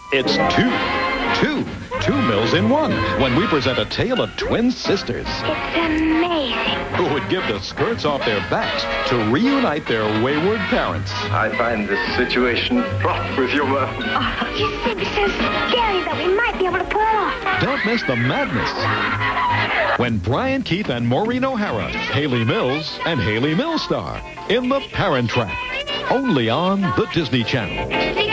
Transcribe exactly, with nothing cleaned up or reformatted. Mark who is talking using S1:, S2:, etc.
S1: It's two. Two. Two Mills in one when we present a tale of twin sisters
S2: It's amazing.
S1: who would give the skirts off their backs to reunite their wayward parents.
S3: I find this situation fraught with humor.
S2: Oh, you seem so scary that we might be able to pull it off.
S1: Don't miss the madness when Brian Keith and Maureen O'Hara, Haley Mills, and Haley Mills star in The Parent Trap, only on the Disney Channel.